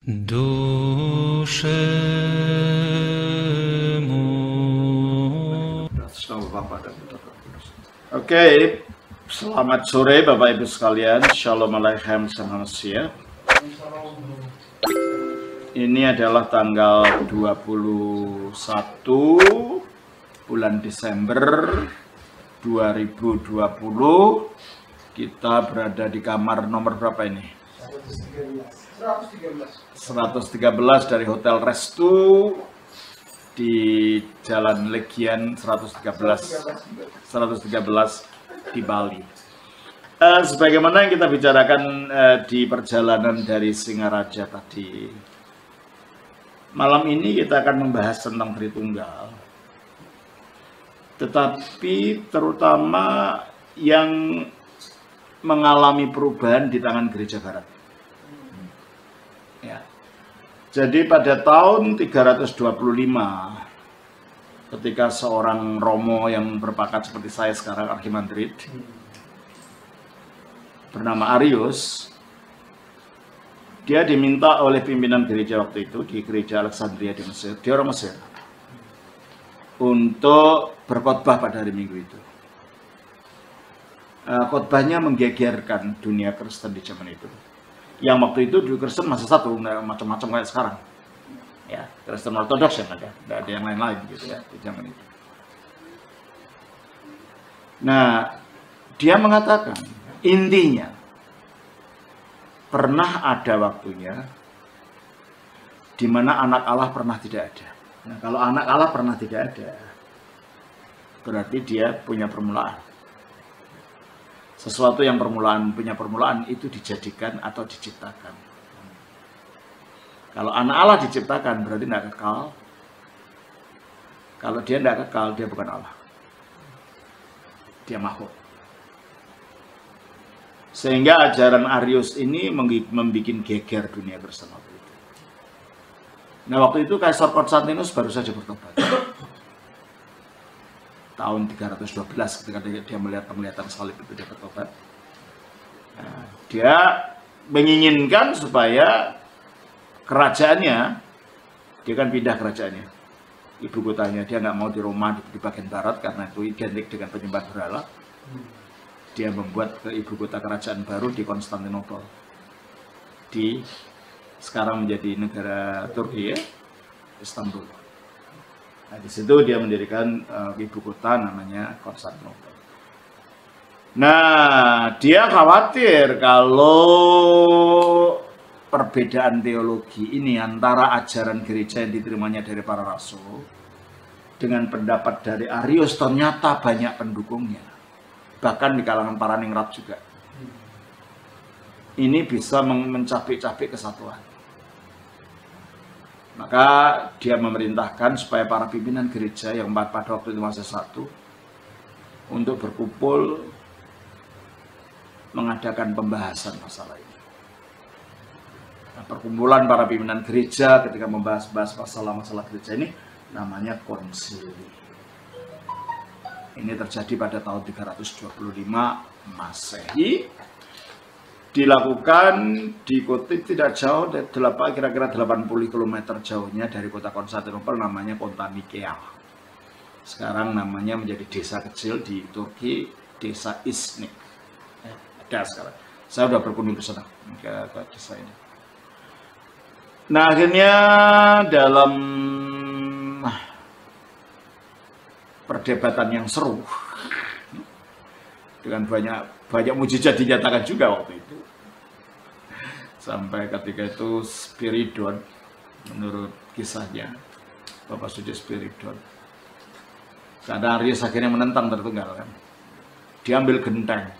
Doshemu. Oke, selamat sore Bapak Ibu sekalian. Shalom Aleichem Sahamasya. Ini adalah tanggal 21 bulan Desember 2020. Kita berada di kamar nomor berapa ini? 113 dari Hotel Restu di Jalan Legian 113 di Bali. Sebagaimana yang kita bicarakan di perjalanan dari Singaraja tadi, malam ini kita akan membahas tentang Tritunggal, tetapi terutama yang mengalami perubahan di tangan Gereja Barat. Ya. Jadi pada tahun 325, ketika seorang Romo yang berpangkat seperti saya sekarang, Archimandrit, bernama Arius, dia diminta oleh pimpinan gereja waktu itu di gereja Alexandria di Mesir, dia orang Mesir, untuk berkhotbah pada hari Minggu itu. Khotbahnya menggegerkan dunia Kristen di zaman itu. Yang waktu itu di Kristen masih satu, macam-macam kayak sekarang. Ya, Kristen Ortodoks yang ada, tidak ada yang lain-lain gitu ya di zaman itu. Nah, dia mengatakan intinya pernah ada waktunya di mana anak Allah pernah tidak ada. Nah, kalau anak Allah pernah tidak ada, berarti dia punya permulaan. Sesuatu yang punya permulaan itu dijadikan atau diciptakan. Kalau anak Allah diciptakan berarti tidak kekal. Kalau dia tidak kekal, dia bukan Allah. Dia makhluk. Sehingga ajaran Arius ini membuat geger dunia Kristen waktu itu. Nah, waktu itu Kaisar Konstantinus baru saja bertobat. Tahun 312 ketika dia melihat penglihatan salib itu dia bertobat. Nah, dia menginginkan supaya kerajaannya, dia kan pindah kerajaannya, ibu kotanya, dia nggak mau di Roma di bagian barat karena itu identik dengan penyembah berhala. Dia membuat ke ibu kota kerajaan baru di Konstantinopel, di sekarang menjadi negara Turki ya, Istanbul. Nah, di situ dia mendirikan ibu kota namanya Konstantinopel. Nah, dia khawatir kalau perbedaan teologi ini antara ajaran gereja yang diterimanya dari para rasul dengan pendapat dari Arius ternyata banyak pendukungnya. Bahkan di kalangan para ningrat juga. Ini bisa mencapik-capik kesatuan. Maka dia memerintahkan supaya para pimpinan gereja yang pada waktu itu masih satu untuk berkumpul mengadakan pembahasan masalah ini. Nah, perkumpulan para pimpinan gereja ketika membahas masalah-masalah gereja ini namanya konsili. Ini terjadi pada tahun 325 Masehi. Dilakukan dikutip tidak jauh, kira-kira 80 km jauhnya dari kota Konstantinopel, namanya kota Nikea. Sekarang namanya menjadi desa kecil di Turki, desa Iznik. Ada sekarang. Saya sudah berkunjung ke sana, ke desa ini. Nah, akhirnya dalam perdebatan yang seru, dengan banyak mujizat dinyatakan juga waktu itu. Sampai ketika itu Spiridon, menurut kisahnya, Bapak Suci Spiridon, karena Arius akhirnya menentang Tritunggal kan. Dia ambil genteng,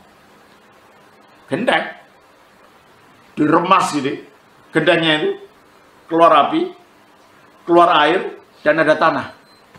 diremas ini, gentengnya itu keluar api, keluar air, dan ada tanah.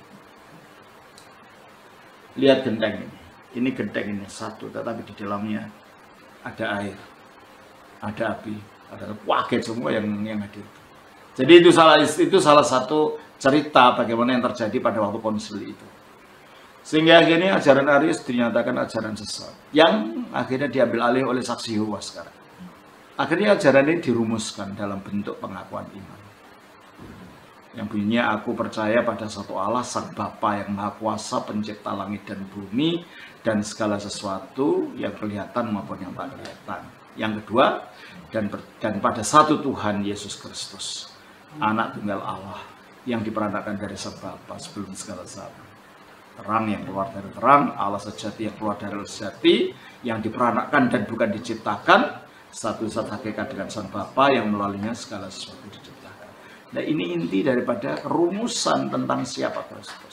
Lihat genteng ini genteng ini satu, tetapi di dalamnya ada air, ada api, ada kaget semua yang hadir. Jadi itu salah satu cerita bagaimana yang terjadi pada waktu konsili itu. Sehingga akhirnya ajaran Arius dinyatakan ajaran sesat, yang akhirnya diambil alih oleh saksi Yehova sekarang. Akhirnya ajaran ini dirumuskan dalam bentuk pengakuan iman. Yang bunyinya, aku percaya pada satu Allah, Sang Bapa yang Maha Kuasa, pencipta langit dan bumi, dan segala sesuatu yang kelihatan maupun yang tak kelihatan. Yang kedua, dan pada satu Tuhan Yesus Kristus, Anak Tunggal Allah, yang diperanakan dari Sang Bapa sebelum segala zaman. Terang yang keluar dari terang, Allah sejati yang keluar dari Allah sejati, yang diperanakan dan bukan diciptakan, satu zat hakikat dengan Sang Bapa yang melaluinya segala sesuatu diciptakan. Nah, ini inti daripada rumusan tentang siapa Kristus.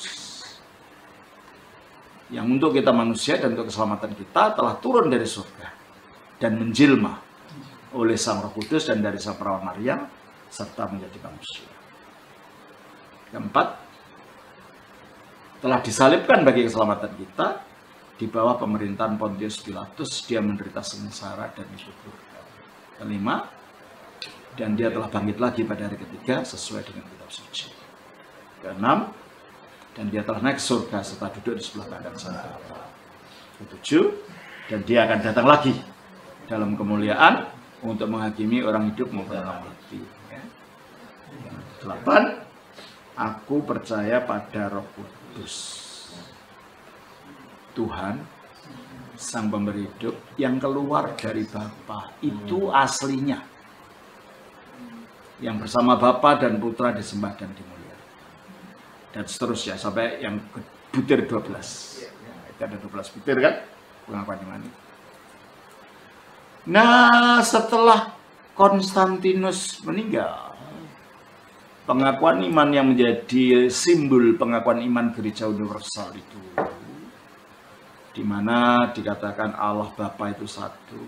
Yang untuk kita manusia dan untuk keselamatan kita telah turun dari surga dan menjelma oleh Sang Roh Kudus dan dari Sang Perawan Maria serta menjadi manusia. Keempat, telah disalibkan bagi keselamatan kita di bawah pemerintahan Pontius Pilatus, dia menderita sengsara dan dikuburkan. Kelima, dan dia telah bangkit lagi pada hari ketiga sesuai dengan kitab suci. Keenam, dan dia telah naik surga serta duduk di sebelah kanan Sang Bapa. Ketujuh, dan dia akan datang lagi dalam kemuliaan untuk menghakimi orang hidup maupun orang mati. Delapan, aku percaya pada Roh Kudus, Tuhan Sang Pemberi hidup yang keluar dari Bapa. Itu aslinya, yang bersama Bapa dan Putra disembah dan dimuliakan, dan seterusnya sampai yang butir 12. Itu ada 12 butir kan pengakuan iman itu. Nah, setelah Konstantinus meninggal, pengakuan iman yang menjadi simbol pengakuan iman gereja universal itu, di mana dikatakan Allah Bapa itu satu,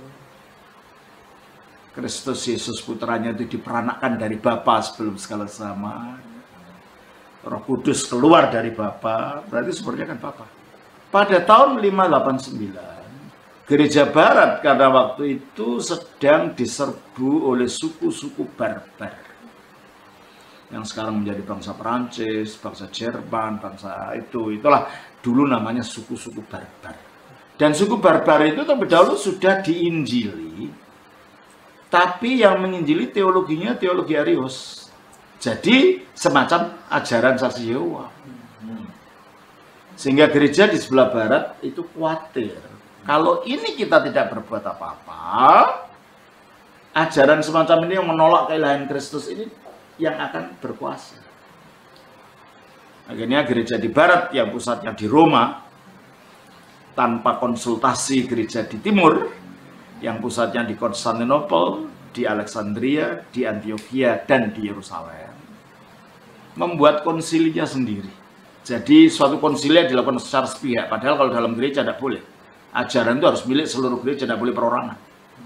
Kristus Yesus putranya itu diperanakkan dari Bapa sebelum segala zaman, Roh Kudus keluar dari Bapa, berarti sebenarnya kan Bapa. Pada tahun 589, Gereja Barat karena waktu itu sedang diserbu oleh suku-suku barbar yang sekarang menjadi bangsa Perancis, bangsa Jerman, bangsa itulah dulu namanya suku-suku barbar. Dan suku barbar itu terlebih dahulu sudah diinjili, tapi yang menginjili teologinya teologi Arius. Jadi semacam ajaran saksi Yehova. Sehingga gereja di sebelah barat itu khawatir, kalau ini kita tidak berbuat apa-apa, ajaran semacam ini yang menolak keilahian Kristus ini yang akan berkuasa. Akhirnya gereja di barat yang pusatnya di Roma, tanpa konsultasi gereja di timur yang pusatnya di Konstantinopel, di Alexandria, di Antioquia, dan di Yerusalem, membuat konsilinya sendiri. Jadi suatu konsili dilakukan secara sepihak, padahal kalau dalam gereja tidak boleh. Ajaran itu harus milik seluruh gereja, tidak boleh perorangan.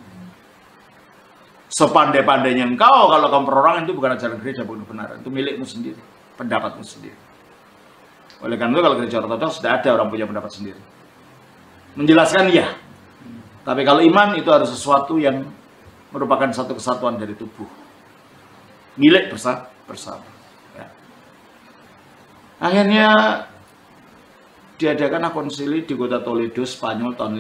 Sepandai-pandainya engkau, kalau kamu perorangan itu bukan ajaran gereja, bukan kebenaran. Itu milikmu sendiri, pendapatmu sendiri. Oleh karena itu kalau gereja ortodoks sudah ada orang punya pendapat sendiri. Menjelaskan ya, tapi kalau iman itu harus sesuatu yang merupakan satu kesatuan dari tubuh, milik bersama. Ya. Akhirnya diadakan konsili di kota Toledo, Spanyol tahun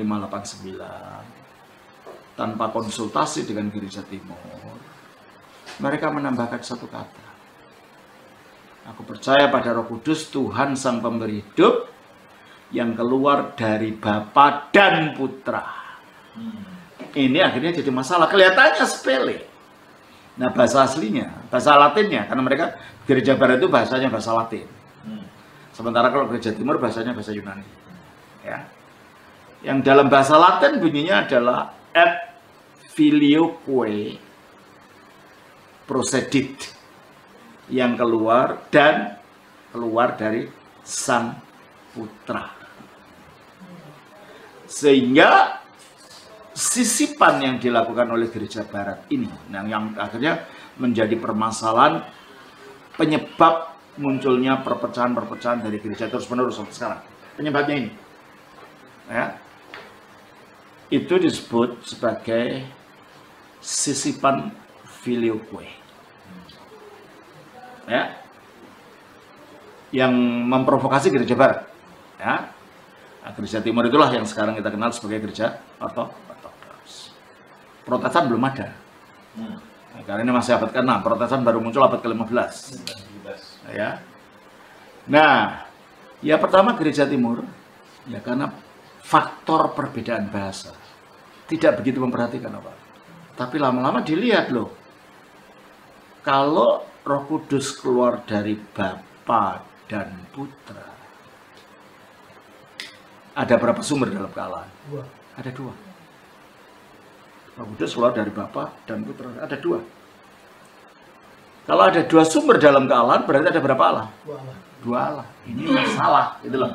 589. Tanpa konsultasi dengan gereja timur, mereka menambahkan satu kata. Aku percaya pada Roh Kudus, Tuhan Sang Pemberi hidup, yang keluar dari Bapa dan Putra. Ini akhirnya jadi masalah. Kelihatannya sepele. Nah, bahasa aslinya, bahasa Latinnya, karena mereka gereja barat itu bahasanya bahasa Latin. Sementara kalau gereja timur bahasanya bahasa Yunani. Ya. Yang dalam bahasa Latin bunyinya adalah et filioque procedit, yang keluar dari Sang Putra. Sehingga sisipan yang dilakukan oleh gereja barat ini, yang akhirnya menjadi permasalahan penyebab munculnya perpecahan-perpecahan dari gereja terus-menerus sampai sekarang. Penyebabnya ini, ya, itu disebut sebagai sisipan filioque, ya, yang memprovokasi gereja barat. Ya. Nah, gereja timur itulah yang sekarang kita kenal sebagai gereja ortodoks. Protestan belum ada. Nah, karena ini masih abad ke-6, Protestan baru muncul abad ke-15. Ya. Nah, ya pertama gereja timur, ya karena faktor perbedaan bahasa. Tidak begitu memperhatikan apa. Tapi lama-lama dilihat loh. Kalau Roh Kudus keluar dari Bapa dan Putra, ada berapa sumber dalam kealahan? Ada 2. Roh Kudus keluar dari Bapa dan Putra, ada 2. Kalau ada 2 sumber dalam kealahan, berarti ada berapa Allah? 2 Allah. Ini masalah, gitu loh.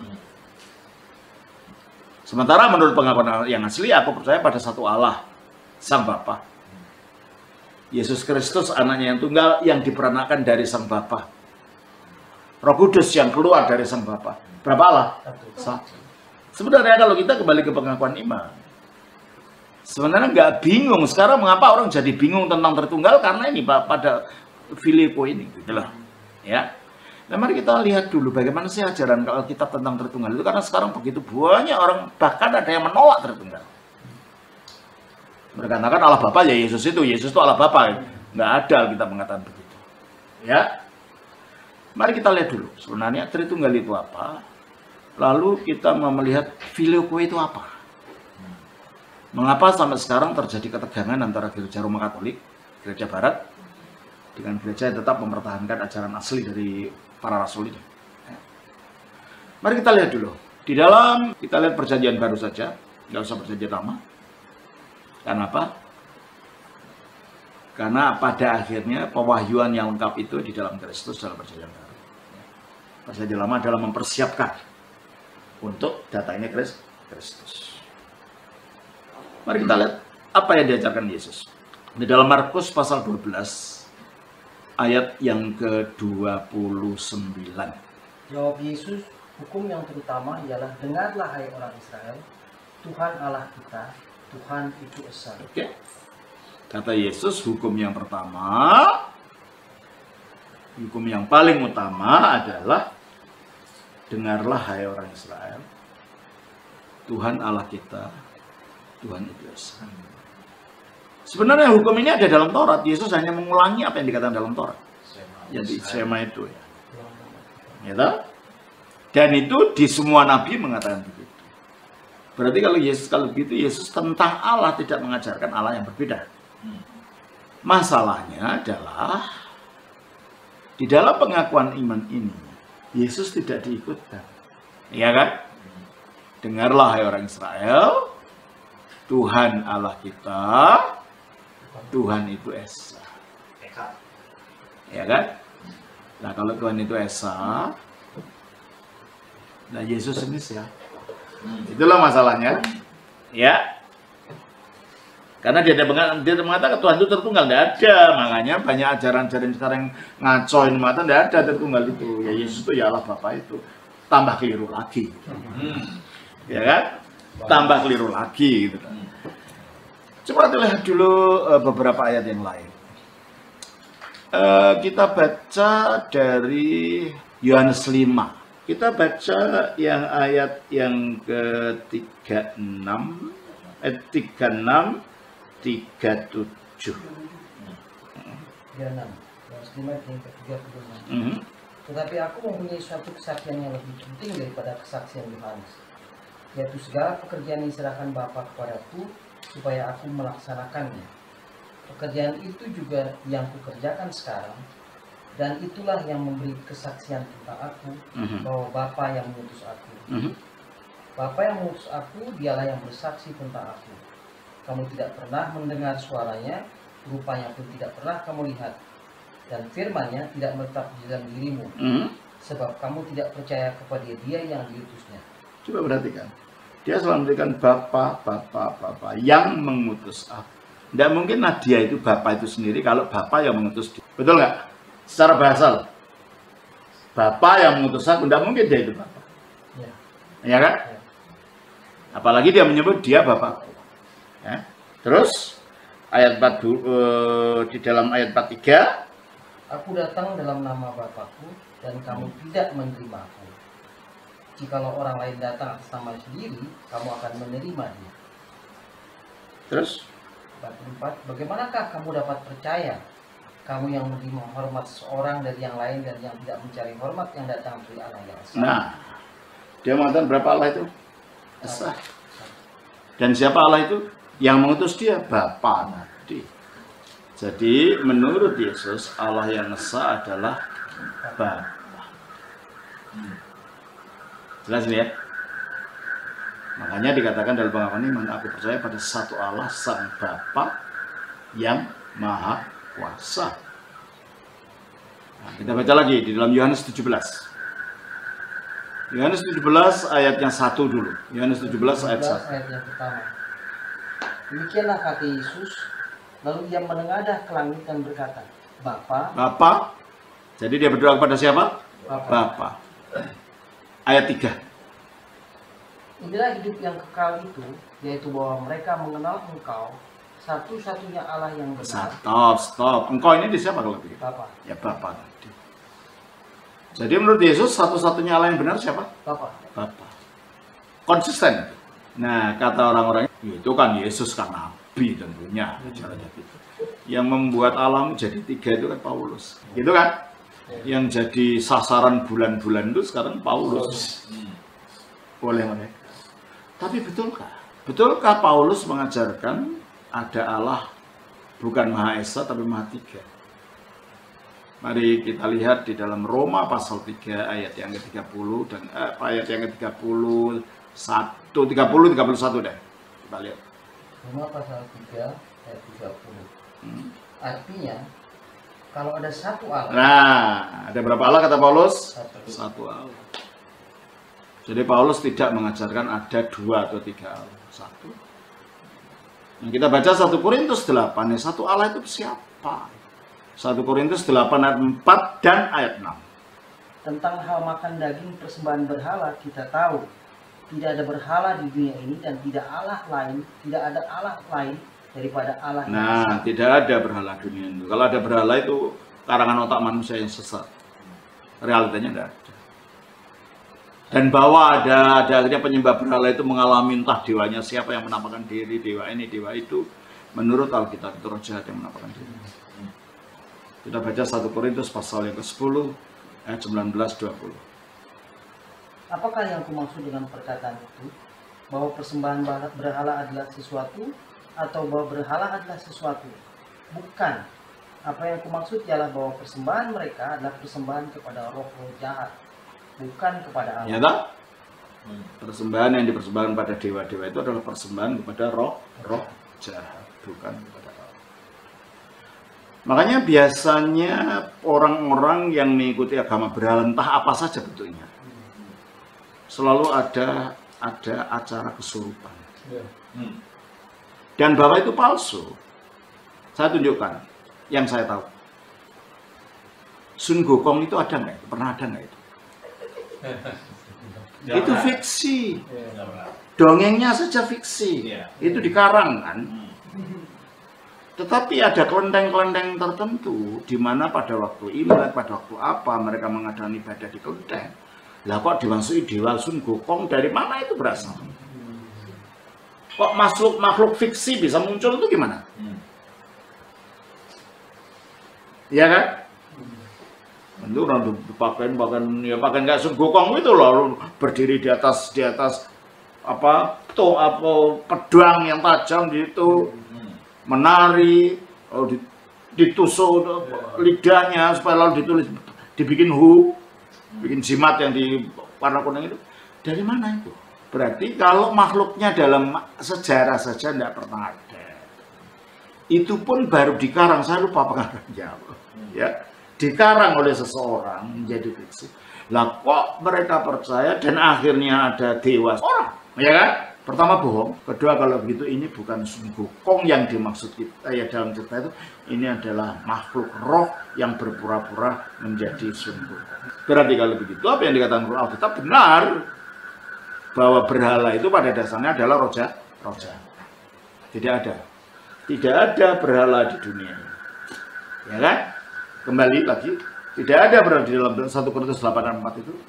Sementara menurut pengakuan yang asli, aku percaya pada satu Allah, Sang Bapa. Yesus Kristus anaknya yang tunggal yang diperanakan dari Sang Bapa. Roh Kudus yang keluar dari Sang Bapa. Berapa Allah? 1. Sebenarnya kalau kita kembali ke pengakuan iman, sebenarnya nggak bingung. Sekarang mengapa orang jadi bingung tentang Tritunggal? Karena ini pada Filipo ini, gitu loh. Ya. Nah, mari kita lihat dulu bagaimana sih ajaran kalau kita tentang Tritunggal itu. Karena sekarang begitu banyak orang, bahkan ada yang menolak Tritunggal. Mereka katakan Allah Bapa ya Yesus itu Allah Bapa. Nggak ada kita mengatakan begitu. Ya. Mari kita lihat dulu sebenarnya Tritunggal itu apa. Lalu kita mau melihat Filioque itu apa. Mengapa sampai sekarang terjadi ketegangan antara gereja Roma Katolik, gereja Barat, dengan gereja yang tetap mempertahankan ajaran asli dari para rasul itu. Mari kita lihat dulu. Di dalam, kita lihat perjanjian baru saja, nggak usah perjanjian lama. Kenapa? Karena pada akhirnya pewahyuan yang lengkap itu di dalam Kristus dalam perjanjian baru. Perjanjian lama adalah mempersiapkan untuk datangnya Kristus. Mari kita lihat apa yang diajarkan Yesus. Di dalam Markus pasal 12 ayat yang ke-29. Jawab Yesus, hukum yang terutama ialah dengarlah hai orang Israel, Tuhan Allah kita, Tuhan itu esa. Oke. Kata Yesus, hukum yang pertama, hukum yang paling utama adalah dengarlah hai orang Israel, Tuhan Allah kita, Tuhan itu esa. Sebenarnya hukum ini ada dalam Taurat. Yesus hanya mengulangi apa yang dikatakan dalam Taurat. Jadi Shema itu ya. Ya, dan itu di semua nabi mengatakan begitu. Berarti kalau begitu Yesus tentang Allah tidak mengajarkan Allah yang berbeda. Masalahnya adalah di dalam pengakuan iman ini Yesus tidak diikutkan. Iya kan? Dengarlah hai orang Israel, Tuhan Allah kita, Tuhan itu esa. Ya kan? Nah kalau Tuhan itu esa, nah Yesus ini siapa? Itulah masalahnya. Ya. Karena dia mengatakan Tuhan itu tertunggal, tidak ada. Makanya banyak ajaran-ajaran sekarang ngacoin mata, tidak ada tertunggal itu. Ya Yesus itu ya Allah Bapa itu. Tambah keliru lagi. Ya kan? Tambah keliru lagi gitu kan. Coba lihat dulu beberapa ayat yang lain. Kita baca dari Yohanes 5. Kita baca yang ayat yang ke-36, 36, 37. 36. Tetapi aku mempunyai suatu kesaksian yang lebih penting daripada kesaksian Yohanes, yaitu segala pekerjaan yang diserahkan Bapa kepadaku supaya aku melaksanakannya. Pekerjaan itu juga yang kukerjakan sekarang, dan itulah yang memberi kesaksian tentang aku, bahwa Bapa yang mengutus aku. Bapa yang mengutus aku, dialah yang bersaksi tentang aku. Kamu tidak pernah mendengar suaranya, rupanya pun tidak pernah kamu lihat, dan firman-Nya tidak menetap di dalam dirimu, sebab kamu tidak percaya kepada Dia yang diutusnya. Coba perhatikan, dia selalu memberikan Bapa yang mengutus aku. Tidak mungkinlah dia itu Bapa itu sendiri kalau Bapa yang mengutus dia. Betul nggak? Secara bahasa, Bapa yang mengutus aku, tidak mungkin dia itu Bapa. Ya kan? Ya. Apalagi dia menyebut dia Bapakku. Ya. Terus ayat 4, di dalam ayat 43, aku datang dalam nama Bapakku dan kamu tidak menerima aku. Jikalau orang lain datang atas nama sendiri, kamu akan menerima dia. Terus 44, bagaimanakah kamu dapat percaya, kamu yang lebih menghormat seorang dari yang lain dan yang tidak mencari hormat yang datang dari Allah yang esa? Nah, dia mengatakan berapa Allah itu? Esa. Dan siapa Allah itu? Yang mengutus dia, Bapa tadi. Jadi menurut Yesus, Allah yang esa adalah Bapa. Jelas ini ya? Makanya dikatakan dalam pengakuan iman, aku percaya pada satu Allah, Sang Bapa yang Maha Kuasa. Nah, kita baca lagi di dalam Yohanes 17. Yohanes 17 ayatnya 1 dulu. Yohanes 17 ayat 1. Ayat yang pertama. Demikianlah kata Yesus, lalu ia menengadah ke langit dan berkata, Bapa. Jadi dia berdoa kepada siapa? Bapa. Ayat 3. Inilah hidup yang kekal itu, yaitu bahwa mereka mengenal Engkau, satu-satunya Allah yang benar. Stop. Engkau ini di siapa kalau begitu? Bapa. Ya Bapa tadi. Jadi menurut Yesus satu-satunya Allah yang benar siapa? Bapa. Konsisten. Nah, kata orang-orang itu kan Yesus kan nabi tentunya. Caranya gitu. Yang membuat alam jadi 3 itu kan Paulus. Gitu kan? Yang jadi sasaran bulan-bulan itu sekarang Paulus. Oleh mereka. Tapi betulkah? Betulkah Paulus mengajarkan ada Allah bukan Maha Esa tapi Maha Tiga? Mari kita lihat di dalam Roma pasal 3 ayat yang ke-30 dan ayat yang ke-31, 31 deh. Kita lihat. Roma pasal 3 ayat 30. Artinya kalau ada satu Allah. Nah, ada berapa Allah kata Paulus? Satu Allah. Jadi Paulus tidak mengajarkan ada 2 atau 3 Allah. 1. Yang kita baca 1 Korintus 8, ya satu Allah itu siapa? 1 Korintus 8 ayat 4 dan ayat 6. Tentang hal makan daging persembahan berhala kita tahu tidak ada berhala di dunia ini dan tidak ada Allah lain daripada Allah yang Nah, tidak ada berhala dunia itu. Kalau ada berhala itu karangan otak manusia yang sesat. Realitanya tidak ada. Dan bahwa ada akhirnya penyembah berhala itu mengalami entah dewanya siapa yang menampakkan diri, dewa ini, dewa itu. Menurut Alkitab itu roh jahat yang menampakkan diri. Kita baca 1 Korintus pasal yang ke-10 ayat 19-20. Apakah yang kumaksud dengan perkataan itu? Bahwa persembahan berhala adalah sesuatu atau bahwa berhala adalah sesuatu? Bukan. Apa yang kumaksud ialah bahwa persembahan mereka adalah persembahan kepada roh-roh jahat, bukan kepada Allah. Ya tak? Persembahan yang dipersembahkan pada dewa-dewa itu adalah persembahan kepada roh jahat, bukan kepada Allah. Makanya biasanya orang-orang yang mengikuti agama berhala entah apa saja bentuknya, selalu ada acara kesurupan. Dan bahwa itu palsu. Saya tunjukkan yang saya tahu. Sun Gokong itu ada nggak? Pernah ada nggak itu? Itu fiksi. Dongengnya saja fiksi. Itu dikarang kan. Tetapi ada kelenteng-kelenteng tertentu di mana pada waktu Imlek, pada waktu apa mereka mengadakan ibadah di kelenteng. Lah kok dimasuki dewa Sun Gokong, dari mana itu berasal? Kok makhluk fiksi bisa muncul itu gimana? Iya kan? Tentu orang pakaian kayak Sun Gokong itu loh, berdiri di atas apa pedang yang tajam gitu, menari, ditusuk lidahnya supaya lalu dibikin bikin jimat yang di warna kuning itu. Dari mana itu? Berarti kalau makhluknya dalam sejarah saja tidak pernah ada. Itu pun baru dikarang, saya lupa pengarangnya. Ya, dikarang oleh seseorang menjadi fiksi. Lah kok mereka percaya dan akhirnya ada dewa orang, ya kan? Pertama bohong, kedua kalau begitu ini bukan Sun Gokong yang dimaksud kita ya dalam cerita itu, ini adalah makhluk roh yang berpura-pura menjadi Sun Gokong. Berarti kalau begitu apa yang dikatakan Alkitab benar bahwa berhala itu pada dasarnya adalah roh jahat. Tidak ada berhala di dunia ini. Ya kan? Kembali lagi, tidak ada berhala di dalam 1 Korintus 8:4 itu.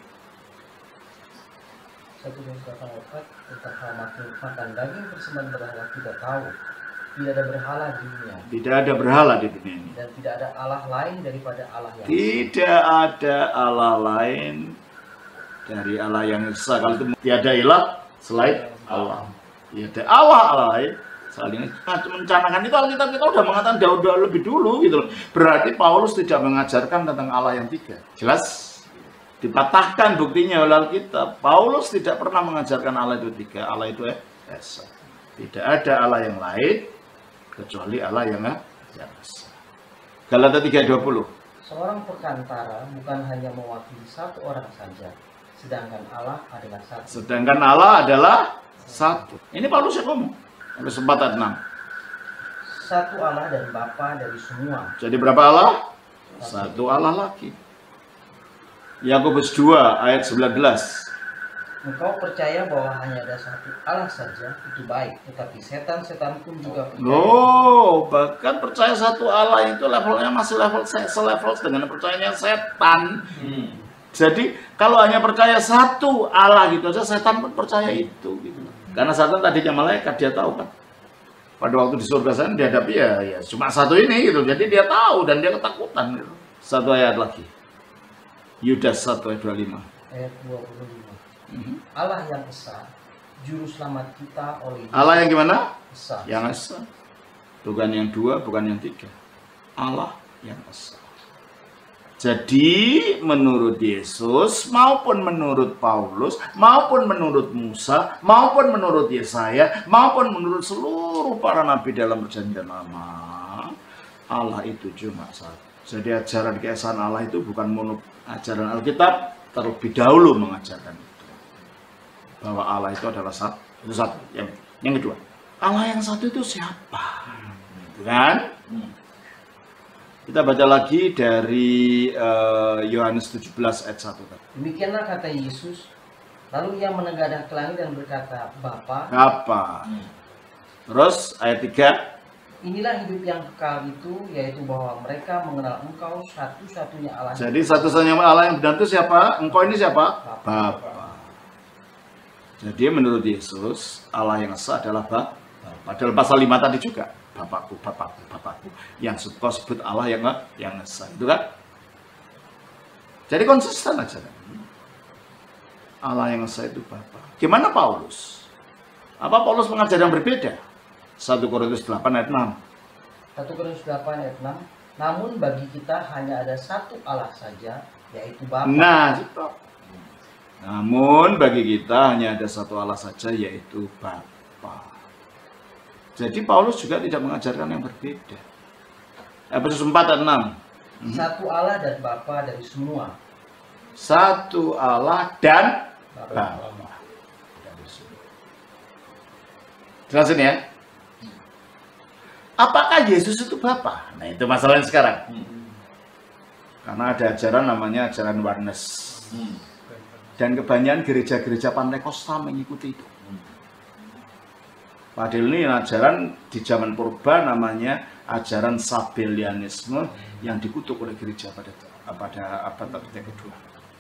1 Korintus 8:4 tentang hal makan daging persembahan berhala kita tahu Tidak ada berhala di dunia. Tidak ada berhala di dunia ini. Dan tidak ada Allah lain daripada Allah yang Tidak ada Allah lain dari Allah yang esa. Kalau itu tiada ilah selain Allah. Tiada Allah lain selain mencanangkan itu Alkitab kita udah mengatakan jauh lebih dulu gitu loh. Berarti Paulus tidak mengajarkan tentang Allah yang tiga. Jelas dipatahkan buktinya oleh Alkitab. Paulus tidak pernah mengajarkan Allah itu tiga. Allah itu esa. Tidak ada Allah yang lain kecuali Allah yang esa. Galata 3:20. Seorang perkantara bukan hanya mewakili satu orang saja, sedangkan Allah adalah satu. Sedangkan Allah adalah satu. Ini Paulus yang ngomong. Efesus 4 ayat 6. Satu Allah dan Bapa dari semua. Jadi berapa Allah? Satu Allah lagi. Yakobus 2 ayat 19. Engkau percaya bahwa hanya ada satu Allah saja, itu baik. Tetapi setan-setan pun juga percaya. Oh, bahkan percaya satu Allah itu levelnya masih selevel dengan percayanya setan. Jadi kalau hanya percaya satu Allah gitu aja, setan pun percaya itu gitu. Karena setan tadinya malaikat, dia tahu kan. Pada waktu di surga sana dihadapi ya cuma satu ini gitu. Jadi dia tahu dan dia ketakutan gitu. Satu ayat lagi. Yudas 1 ayat 25. Ayat 25. Allah yang esa, juru selamat kita oleh Allah yang gimana? esa. Yang esa. Bukan yang dua, bukan yang tiga. Allah yang esa. Jadi menurut Yesus maupun menurut Paulus maupun menurut Musa maupun menurut Yesaya maupun menurut seluruh para nabi dalam perjanjian lama, Allah itu cuma satu. Jadi ajaran keesaan Allah itu bukan ajaran Alkitab terlebih dahulu mengajarkan itu. Bahwa Allah itu adalah satu. Itu satu. Yang kedua, Allah yang satu itu siapa? Kan? Kita baca lagi dari Yohanes 17 ayat 1. Demikianlah kata Yesus. Lalu ia menengadah ke langit dan berkata, Bapa. Terus ayat 3. Inilah hidup yang kekal itu, yaitu bahwa mereka mengenal Engkau satu-satunya Allah. Jadi satu-satunya Allah yang benar itu siapa? Engkau ini siapa? Bapa. Jadi menurut Yesus, Allah yang esa adalah Bapa. Padahal pasal 5 tadi juga. Bapakku, Bapakku, Bapakku. Yang kau sebut Allah yang esa. Itu kan? Jadi konsisten aja kan? Allah yang esa itu Bapa. Gimana Paulus? Apa Paulus mengajar yang berbeda? 1 Korintus 8 ayat 6. 1 Korintus 8 ayat 6. Namun bagi kita hanya ada satu Allah saja, yaitu Bapa. Nah, namun bagi kita hanya ada satu Allah saja, yaitu Bapa. Jadi Paulus juga tidak mengajarkan yang berbeda. Efesus 4 ayat 6. Satu Allah dan Bapa dari semua. Satu Allah dan Bapa. Jelasin ya. Apakah Yesus itu Bapa? Nah, itu masalahnya sekarang. Karena ada ajaran namanya ajaran oneness. Dan kebanyakan gereja-gereja Pantekosta mengikuti itu. Padahal ini ajaran di zaman purba namanya ajaran Sabellianisme yang dikutuk oleh gereja pada abad kedua.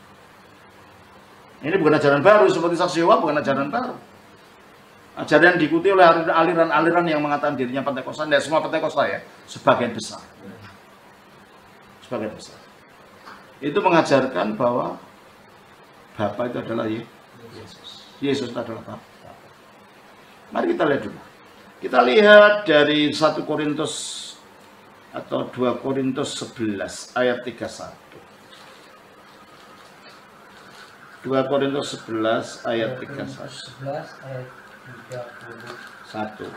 Ini bukan ajaran baru seperti Saksi Yehova, bukan ajaran baru. Ajaran yang diikuti oleh aliran-aliran yang mengatakan dirinya Pantekosta, tidak semua Pantekosta ya, sebagian besar. Sebagian besar. Itu mengajarkan bahwa Bapa itu adalah Yesus. Yesus itu adalah Bapa. Mari kita lihat dulu. Kita lihat dari 1 Korintus atau 2 Korintus 11 ayat 31. 2 Korintus 11 ayat 31. 11 ayat 31.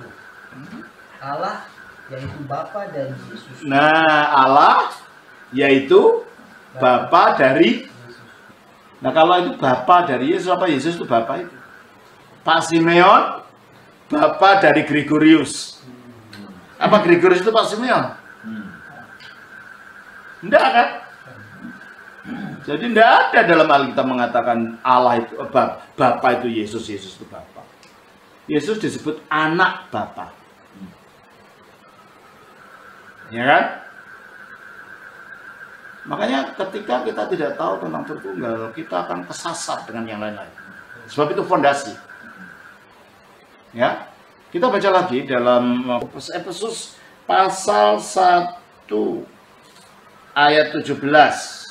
Allah yaitu Bapa dari Yesus. Nah, Allah yaitu Bapa dari. Nah, kalau itu Bapa dari Yesus, apa Yesus itu Bapa itu? Pak Simeon, Bapa dari Gregorius. Apa Gregorius itu Pak Simeon? Enggak kan? Jadi enggak ada dalam Alkitab mengatakan Allah itu Bapa itu Yesus, Yesus itu Bapa. Yesus disebut anak Bapa. Ya kan? Makanya ketika kita tidak tahu tentang Tritunggal, kita akan kesasar dengan yang lain-lain. Sebab itu fondasi. Ya. Kita baca lagi dalam Efesus pasal 1 ayat 17.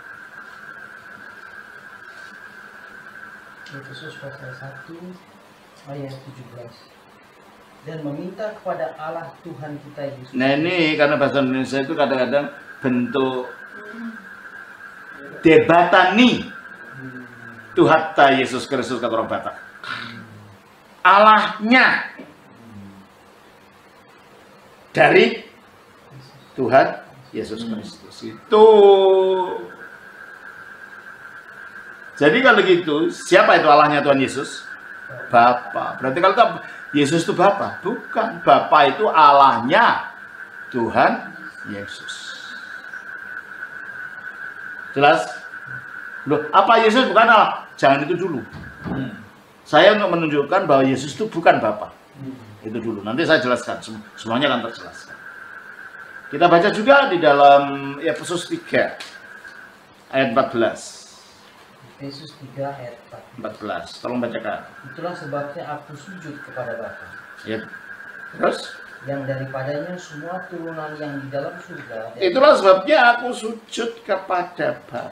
Efesus pasal 1 ayat 17. Dan meminta kepada Allah Tuhan kita Yesus. Nah ini karena bahasa Indonesia itu kadang-kadang bentuk debatani Tuhan Yesus Kristus kata orang Batak. Allahnya dari Tuhan Yesus Kristus itu. Jadi kalau gitu, siapa itu Allahnya Tuhan Yesus? Bapa. Berarti kalau Yesus itu Bapa? Bukan. Bapa itu Allahnya Tuhan Yesus. Jelas? Loh, apa Yesus bukan Allah? Jangan itu dulu. Saya untuk menunjukkan bahwa Yesus itu bukan Bapa. Itu dulu. Nanti saya jelaskan. Semuanya akan terjelaskan. Kita baca juga di dalam Efesus 3 ayat 14. Efesus 3 ayat 14. Tolong bacakan. Itulah sebabnya aku sujud kepada Bapa. Ya. Terus? Yang daripadanya semua turunan yang di dalam surga. Itulah sebabnya aku sujud kepada Bapa.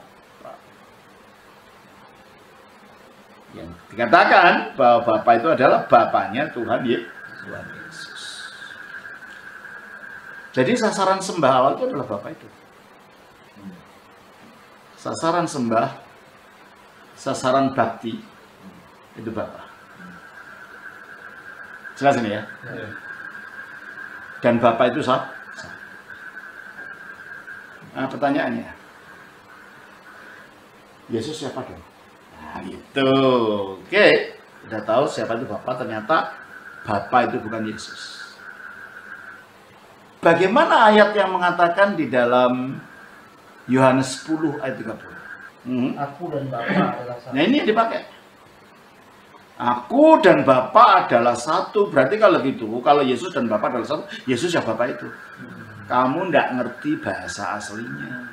Yang dikatakan bahwa Bapa itu adalah Bapanya Tuhan Yesus. Jadi sasaran sembah awal itu adalah Bapa itu. Sasaran sembah, sasaran bakti itu Bapa. Jelas ini ya? Dan Bapa itu sah. Nah, pertanyaannya, Yesus siapa dong? Nah, itu. Oke, udah tahu siapa itu Bapa. Ternyata Bapa itu bukan Yesus. Bagaimana ayat yang mengatakan di dalam Yohanes 10 ayat 30? Aku dan Bapa adalah satu. Nah ini yang dipakai. Aku dan Bapa adalah satu. Berarti kalau gitu, kalau Yesus dan Bapa adalah satu, Yesus ya Bapa itu. Kamu tidak ngerti bahasa aslinya.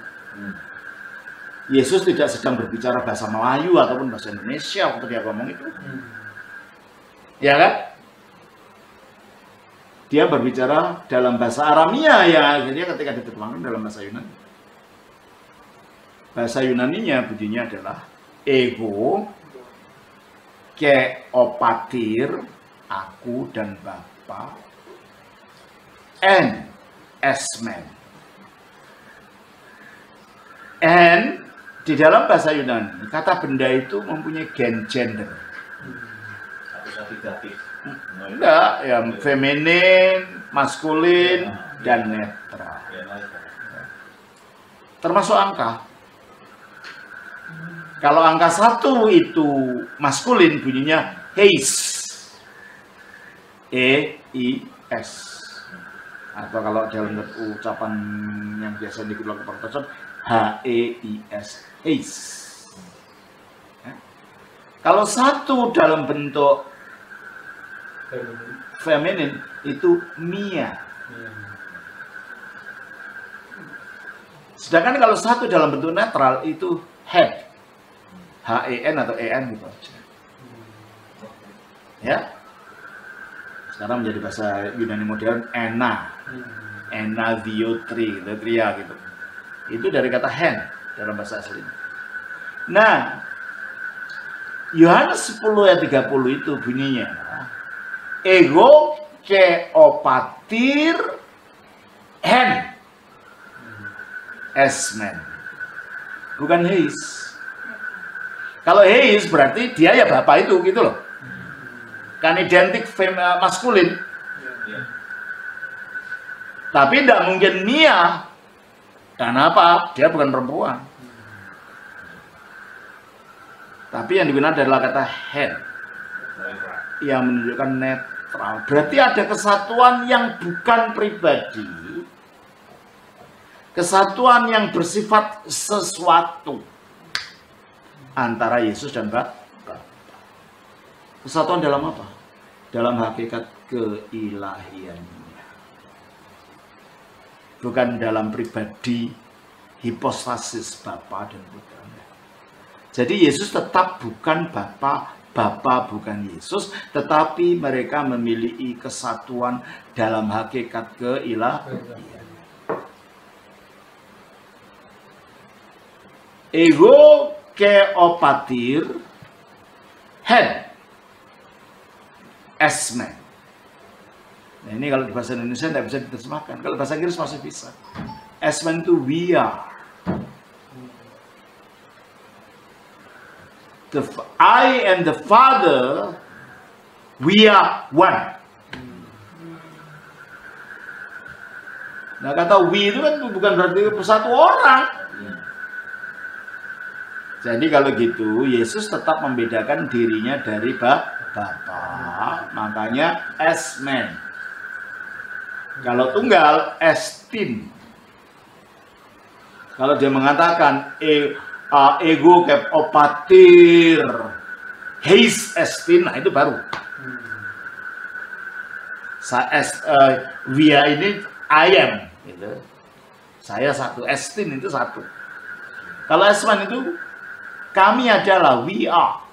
Yesus tidak sedang berbicara bahasa Melayu ataupun bahasa Indonesia waktu dia ngomong itu. Ya kan? Dia berbicara dalam bahasa Aramia yang akhirnya ketika diterjemahkan dalam bahasa Yunani. Bahasa Yunaninya bunyinya adalah ego, keopatir, aku dan Bapa, and esmen. And di dalam bahasa Yunani, kata benda itu mempunyai gender. Enggak, yang feminin, maskulin, dan netral. Termasuk angka. Kalau angka 1 itu maskulin bunyinya heis. E-I-S. Atau kalau dalam ucapan yang biasa digunakan Protestan H-E-I-S. Heis. Kalau 1 dalam bentuk feminin itu Mia. Sedangkan kalau 1 dalam bentuk netral itu head. H-E-N atau E-N gitu aja. Ya. Sekarang menjadi bahasa Yunani modern Ena. Ena Diotri, Tria gitu. Itu dari kata hen dalam bahasa aslinya. Nah, Yohanes 10 ayat 30 itu bunyinya ego keopatir hen esmen. Bukan heis. Kalau heis berarti dia ya Bapak itu gitu loh. Kan identik maskulin. Tapi tidak mungkin Mia. Karena apa? Dia bukan perempuan. Tapi yang digunakan adalah kata hen. Yang menunjukkan netral. Berarti ada kesatuan yang bukan pribadi. Kesatuan yang bersifat sesuatu. Antara Yesus dan Bapa. Kesatuan dalam apa? Dalam hakikat keilahiannya. Bukan dalam pribadi hipostasis Bapa dan Putranya. Jadi Yesus tetap bukan Bapa Bapa bukan Yesus, tetapi mereka memiliki kesatuan dalam hakikat keilahian. Ego keopatir, head, esmen. Nah ini kalau di bahasa Indonesia tidak bisa diterjemahkan, kalau bahasa Inggris masih bisa. Esmen itu we are. I and the Father, we are one. Nah kata we itu kan bukan berarti satu orang. Jadi kalau gitu Yesus tetap membedakan dirinya dari Bapa, makanya esmen. Kalau tunggal estin. Kalau dia mengatakan ego keopatir, heis estin, nah itu baru. Via ini I am, gitu. Saya satu, estin itu satu. Kalau esman itu kami adalah we are.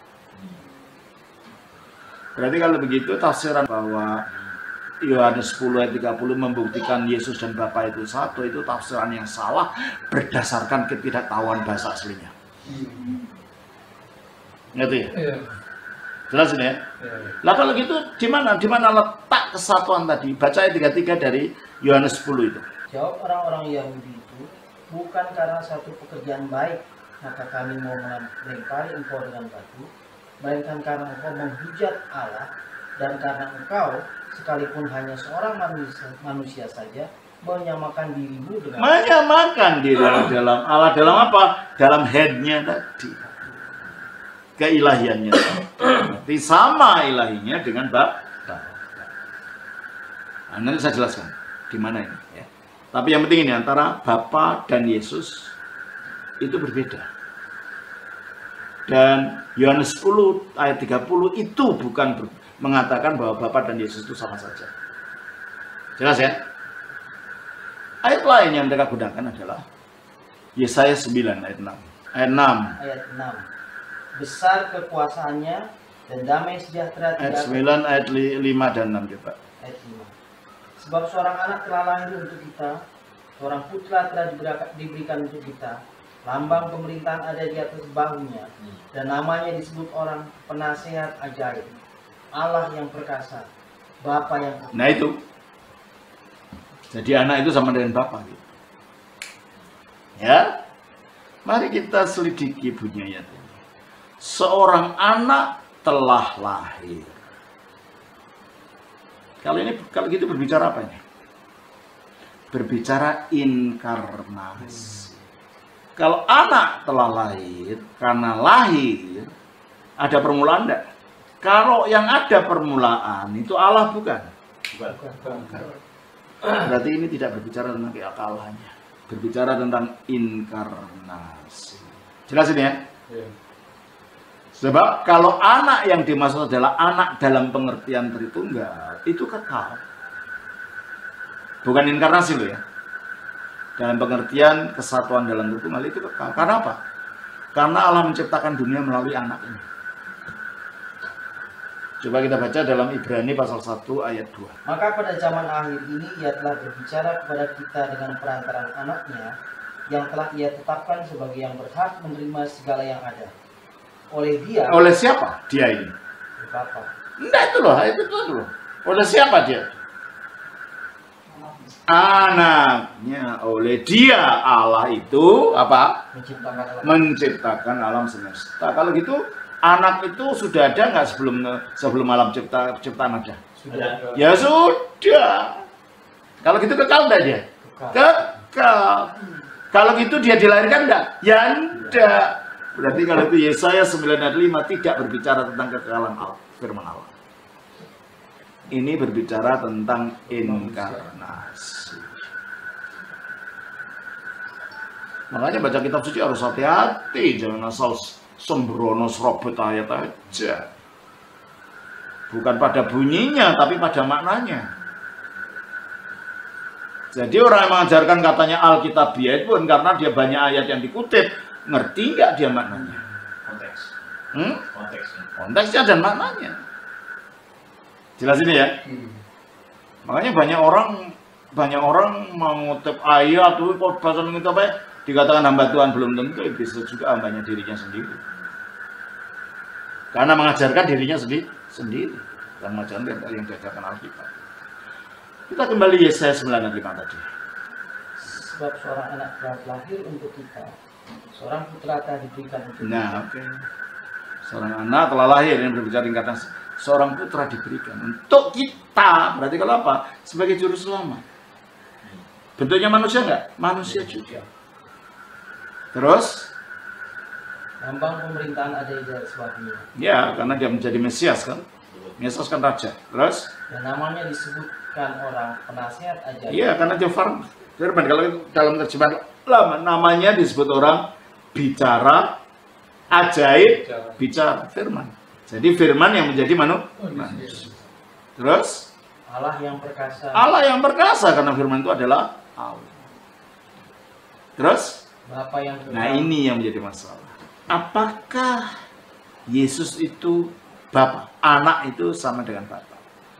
Berarti kalau begitu tafsiran bahwa Yohanes 10 ayat 30 membuktikan Yesus dan Bapa itu satu, itu tafsiran yang salah berdasarkan ketidaktahuan bahasa aslinya. Ngerti ya? Iya. Jelas ini ya? Iya. Lah kalau gitu di mana letak kesatuan tadi? Baca ayat 33 dari Yohanes 10 itu. Jawab orang-orang Yahudi itu, bukan karena satu pekerjaan baik maka kami mau melempari engkau dengan batu, melainkan karena engkau menghujat Allah, dan karena engkau sekalipun hanya seorang manusia saja menyamakan dirimu dengan dalam Allah, dalam apa? Dalam headnya tadi, keilahiannya. Berarti sama ilahinya dengan Bapa. Nah, nanti saya jelaskan di mana ini. Ya. Tapi yang penting ini antara Bapa dan Yesus itu berbeda. Dan Yohanes 10 ayat 30 itu bukan mengatakan bahwa Bapa dan Yesus itu sama saja. Jelas ya? Ayat lain yang mereka gunakan adalah Yesaya 9 ayat 6. Ayat 6. Ayat 6. Besar kekuasaannya dan damai sejahtera. Ayat 9, ayat 5 dan 6 coba. Ayat 5. Sebab seorang anak telah lahir untuk kita, seorang putra telah diberikan untuk kita. Lambang pemerintahan ada di atas bahunya, dan namanya disebut orang penasehat ajaib, Allah yang perkasa, Bapa yang perkasa. Nah itu, jadi anak itu sama dengan Bapa gitu. Ya, mari kita selidiki bunyi ayat ini. Seorang anak telah lahir. Kalau gitu berbicara apa ini? Berbicara inkarnasi. Kalau anak telah lahir, karena lahir, ada permulaan enggak? Kalau yang ada permulaan, itu Allah bukan? Bukan. Berarti ini tidak berbicara tentang keakalannya. Berbicara tentang inkarnasi. Jelas ini ya? Sebab kalau anak yang dimaksud adalah anak dalam pengertian Tritunggal, itu kekal. Bukan inkarnasi loh ya. Dalam pengertian kesatuan dalam Tritunggal itu kekal. Karena apa? Karena Allah menciptakan dunia melalui anak ini. Coba kita baca dalam Ibrani pasal 1 ayat 2. Maka pada zaman akhir ini ia telah berbicara kepada kita dengan perantaran anaknya, yang telah ia tetapkan sebagai yang berhak menerima segala yang ada. Oleh dia. Oleh siapa dia ini? Bapa. Enggak, itu loh. Oleh siapa dia? Anaknya. Oleh dia Allah itu apa? Menciptakan alam semesta. Kalau gitu anak itu sudah ada nggak sebelum alam ciptaan ada? Sudah. Ya sudah. Kalau gitu kekal enggak dia? Kekal. Kalau gitu dia dilahirkan enggak? Ya enggak. Berarti kalau itu Yesaya 9 ayat 5 tidak berbicara tentang kekekalan Allah, firman Allah. Ini berbicara tentang inkarnasi. Makanya baca kitab suci harus hati-hati, jangan asal sembrono serobot ayat aja. Bukan pada bunyinya, tapi pada maknanya. Jadi orang yang mengajarkan katanya Alkitabiah itu bukan karena dia banyak ayat yang dikutip, ngerti nggak dia maknanya? Konteksnya dan maknanya. Jelas ini ya. Makanya banyak orang mengutip ayat tuh kok bahasa itu apa ya? Dikatakan hamba Tuhan belum tentu bisa juga hambanya dirinya sendiri. Karena mengajarkan dirinya sendiri dan mengajarkan yang diajarkan Alkitab. Kita kembali Yesaya 9:5 tadi. Sebab seorang anak telah lahir untuk kita, seorang putra telah diberikan untuk kita. Nah, oke. Seorang anak telah lahir, yang berbicara tingkatan seorang putra diberikan untuk kita. Berarti kalau apa? Sebagai juru selamat. Bentuknya manusia enggak? Manusia juga. Terus Lambang pemerintahan ada di atas bahunya. ya, karena dia menjadi Mesias kan. Mesias kan raja. Terus Dan namanya disebutkan orang penasihat ajaib. iya, karena dia firman. Kalau dalam terjemahan lama namanya disebut orang bicara ajaib, bicara firman. Jadi firman yang menjadi manusia. Terus Allah yang perkasa. Allah yang perkasa karena firman itu adalah Allah. Terus Bapa yang kekal. nah ini yang menjadi masalah. Apakah Yesus itu Bapa? Anak itu sama dengan Bapa?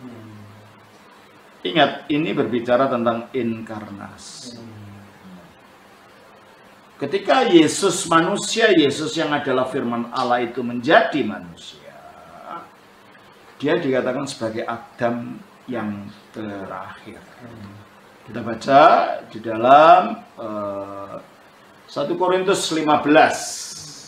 Ingat, ini berbicara tentang inkarnasi. Ketika Yesus manusia, Yesus yang adalah firman Allah itu menjadi manusia, dia dikatakan sebagai Adam yang terakhir. Kita baca di dalam 1 Korintus 15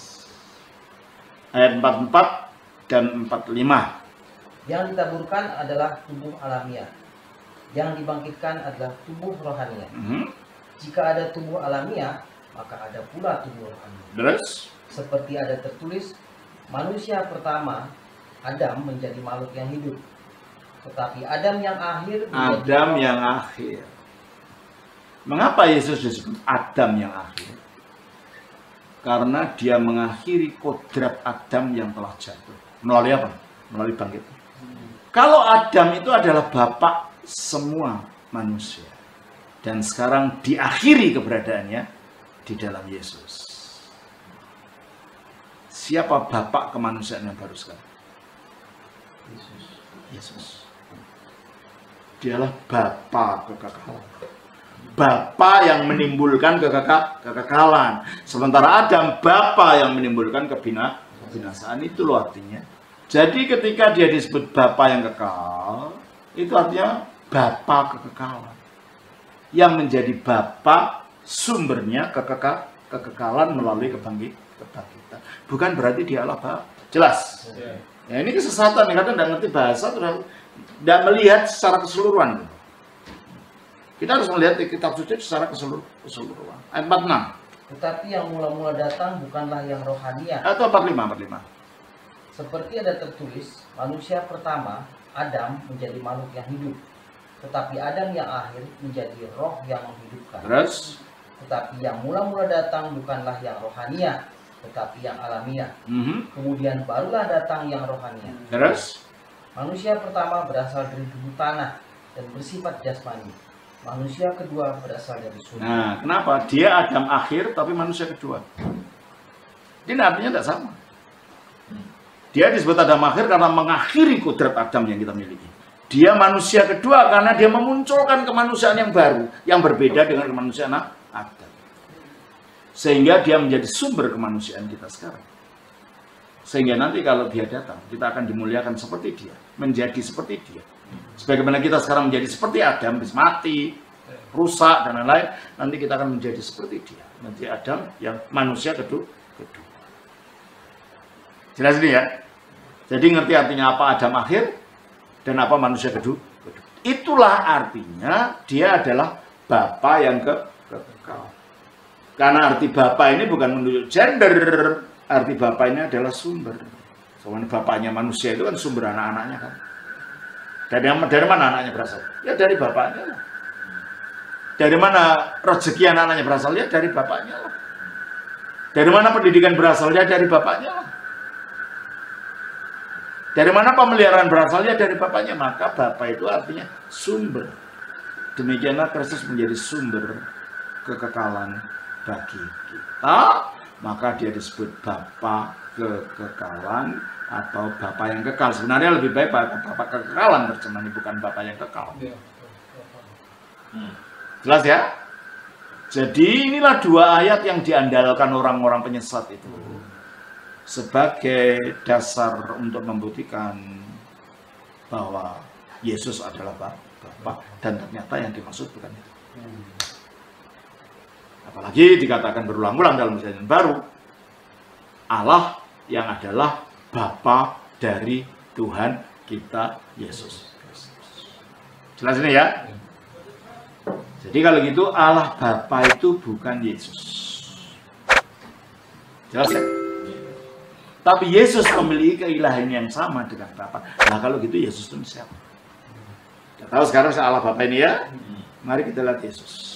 ayat 44 dan 45. Yang ditaburkan adalah tubuh alamiah. Yang dibangkitkan adalah tubuh rohania. Jika ada tubuh alamiah, maka ada pula tubuh rohania. Terus Seperti ada tertulis, manusia pertama Adam menjadi makhluk yang hidup. Tetapi Adam yang akhir menjadi Adam yang akhir. Mengapa Yesus disebut Adam yang akhir? Karena dia mengakhiri kodrat Adam yang telah jatuh. Melalui apa? Melalui bangkit. Kalau Adam itu adalah bapak semua manusia. Dan sekarang diakhiri keberadaannya di dalam Yesus. Siapa bapak kemanusiaan yang baru sekarang? Yesus. Dialah bapa kekekalan. Bapa yang menimbulkan kekekalan. Sementara Adam bapa yang menimbulkan kebinasaan. Itu loh artinya. Jadi ketika dia disebut bapa yang kekal, itu artinya bapa kekekalan. Yang menjadi bapa sumbernya kekekalan melalui kebangkitan. Bukan berarti dialah bapa. Jelas? Ya, ini kesesatan. Kadang tidak ngerti bahasa, tidak melihat secara keseluruhan. Kita harus melihat di kitab suci secara keseluruhan. Ayat 46. Tetapi yang mula-mula datang bukanlah yang rohania. Atau 45. Seperti ada tertulis, manusia pertama Adam menjadi makhluk yang hidup. Tetapi Adam yang akhir menjadi roh yang menghidupkan. Terus Tetapi yang mula-mula datang bukanlah yang rohania, tetapi yang alamiah. Kemudian barulah datang yang rohania. Terus Manusia pertama berasal dari tubuh tanah dan bersifat jasmani. Manusia kedua berasal dari surga. nah, kenapa? Dia Adam akhir tapi manusia kedua. Ini artinya tidak sama. Dia disebut Adam akhir karena mengakhiri kodrat Adam yang kita miliki. Dia manusia kedua karena dia memunculkan kemanusiaan yang baru, yang berbeda dengan kemanusiaan Adam. Sehingga dia menjadi sumber kemanusiaan kita sekarang. Sehingga nanti kalau dia datang, kita akan dimuliakan seperti dia, menjadi seperti dia. Sebagaimana kita sekarang menjadi seperti Adam, habis mati, rusak dan lain-lain, nanti kita akan menjadi seperti dia, menjadi Adam yang manusia kedua. Jelas ini ya. Jadi ngerti artinya apa Adam akhir dan apa manusia kedua. Itulah artinya dia adalah Bapa yang kekal. Karena arti Bapa ini bukan menunjuk gender, arti Bapa ini adalah sumber. Soalnya bapaknya manusia itu kan sumber anak-anaknya kan. Dari mana anaknya berasal? Ya dari bapaknya lah. Dari mana rezeki anak-anaknya berasal? Ya dari bapaknya lah. Dari mana pendidikan berasal? Ya dari bapaknya lah. Dari mana pemeliharaan berasalnya? Dari bapaknya. Maka bapak itu artinya sumber. Demikianlah Kristus menjadi sumber kekekalan bagi kita maka dia disebut Bapa kekekalan atau Bapa yang kekal. Sebenarnya lebih baik Bapa kekekalan terjemahnya, bukan Bapa yang kekal. Jelas ya? Jadi inilah dua ayat yang diandalkan orang-orang penyesat itu sebagai dasar untuk membuktikan bahwa Yesus adalah Bapa, dan ternyata yang dimaksud bukan itu. Apalagi dikatakan berulang-ulang dalam Perjanjian Baru, Allah yang adalah Bapa dari Tuhan kita Yesus. Jelas ini ya? Jadi kalau gitu Allah Bapa itu bukan Yesus. Jelas ya? Tapi Yesus memiliki keilahian yang sama dengan Bapa. Nah kalau gitu Yesus itu siapa? Kita tahu sekarang Allah Bapa ini ya. Mari kita lihat Yesus.